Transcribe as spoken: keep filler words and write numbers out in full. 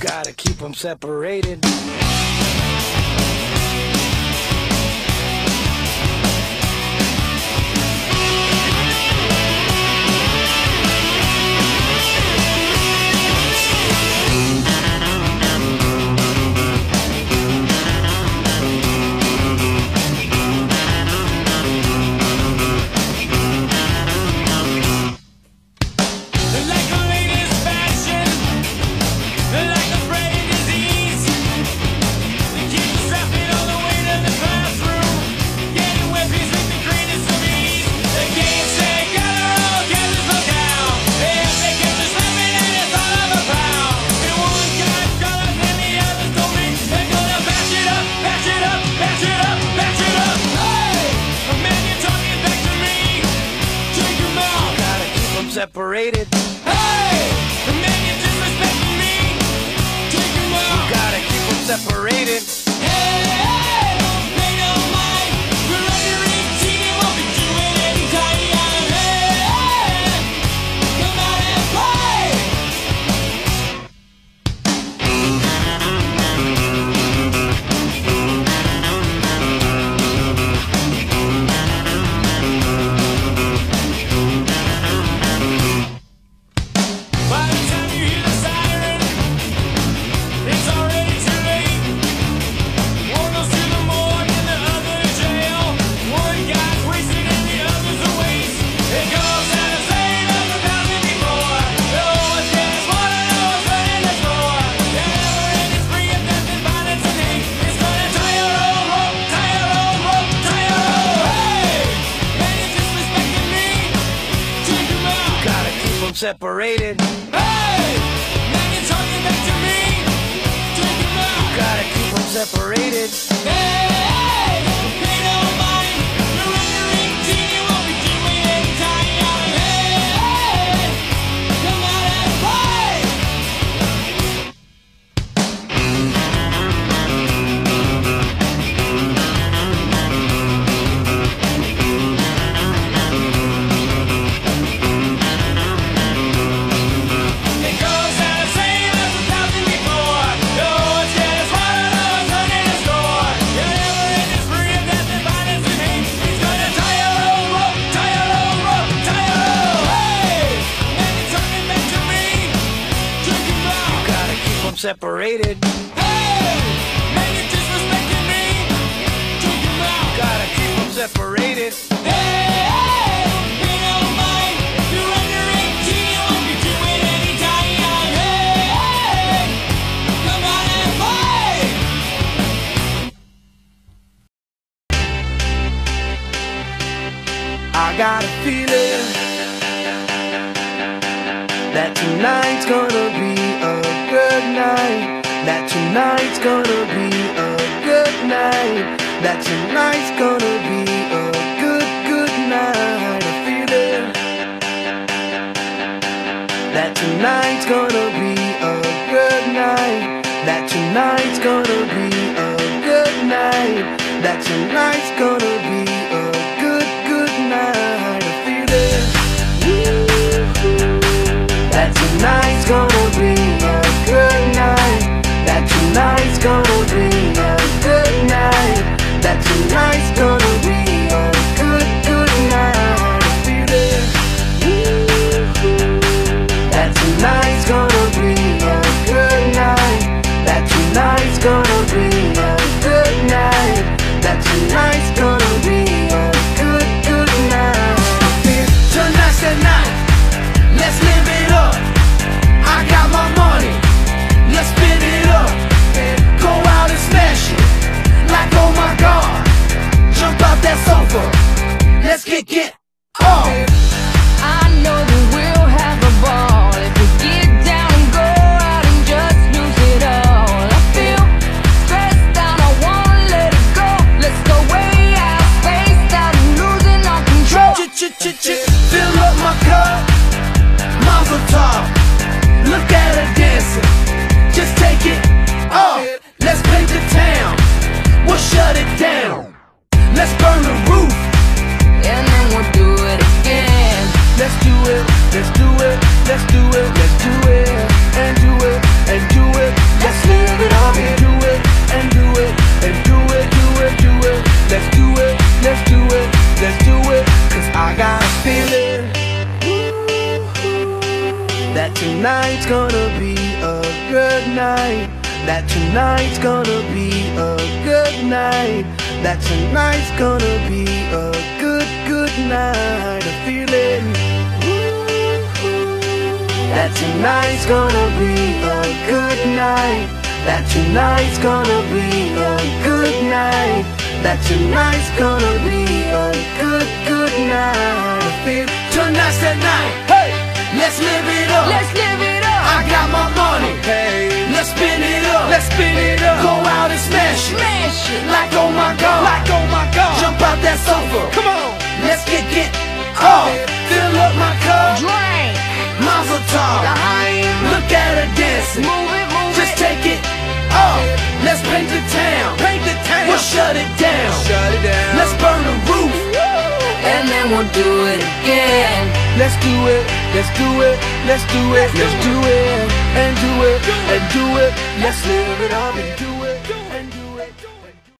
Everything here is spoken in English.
Gotta keep them separated. Separated. Hey! The man you disrespecting me, take him out. You gotta keep them separated. Hey, hey, don't pay no mind. We're under eighteen, won't be doing any time. Hey, hey, come out and play. By the time you hear the siren, it's already too late. One goes to the morgue and the other to jail. One guy's wasted and the other's a waste. It goes out of saying of a thousand before. No one's getting smarter, no one's learning the score. The never-ending spree of death and violence and hate. It's gonna tie your old rope, tie your old rope, tie your old. Hey! Man, you're disrespecting me, take him out. Gotta keep them separated. Hey! Man, you're talking back to me, take him out. Gotta keep them separated. Hey, hey, don't pay no mind. You're under eighteen, you won't be doing any time. Hey, hey, come out and play. It goes out of saying as a thousand before. No one's getting smarter, no one's learning the score. You're never in this free of death and violence and hate. He's gonna tie your old rope, tie your old rope, tie your old. Hey! Man, you're talking back to me, take him out. Gotta keep them separated. Hey! Man, you're disrespecting me, take him out. Gotta keep them separated. Hey, hey, don't pay no mind. You're under eighteen, you won't be doing any time. Hey, hey, come out and play. I got a feeling that tonight's gonna be a good night. That tonight's gonna be a good night. That tonight's gonna be a good, good night. A feeling that tonight's gonna be a good night. That tonight's gonna be a good night. That tonight's gonna be a good, good night. A feeling that tonight's gonna be a good night. That tonight's gonna be a good night. That tonight's gonna be a good, good night. A feeling that tonight's gonna be a good night. That tonight's gonna be a good night. That tonight's gonna be a good, good night. Tonight's the night, let's live it up. I got my money, let's spin it up. Go out and smash it, like oh my god. Jump out that sofa, let's get get off. I know that we'll have a ball if we get down and go out and just lose it all. I feel stressed out, I wanna let it go. Let's go way out, spaced out and losing our control. Ch-ch-ch-ch, fill up my cup, Mazel tov. Look at her dancing, just take it off. Let's paint the town, we'll shut it down. Let's burn the roof, And then we'll do it again. let's do it, let's do it, let's do it, let's do it, and do it, and do it. I got a feeling that tonight's gonna be a good night. That tonight's gonna be a good night. That tonight's gonna be a good, good night. A feeling that tonight's gonna be a good night. That tonight's gonna be a good night. That tonight's gonna be a good, good night. I feel tonight's the night. Hey, let's live it up. Let's live it up. I got my money. Hey, let's spin it up. Let's spin it up. Go out and smash it. Smash it. Like oh my God. Like oh my God. Jump out that sofa. Come on. Let's get get off. Fill up my cup. Drink. Mazel tov. L'chaim. Look at her dancing. Move it, move Just it. take it off. Let's paint the town. Paint the town. We'll shut it down. Shut it down. Let's burn the roof. And then we'll do it again. Let's do it. Let's do it. Let's do it. Let's do it. And do it. And do it. Let's live it up and do it.